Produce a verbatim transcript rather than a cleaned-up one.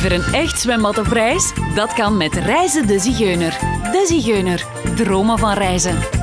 Liever een echt zwembad op reis? Dat kan met Reizen de Zigeuner. De Zigeuner. Dromen van reizen.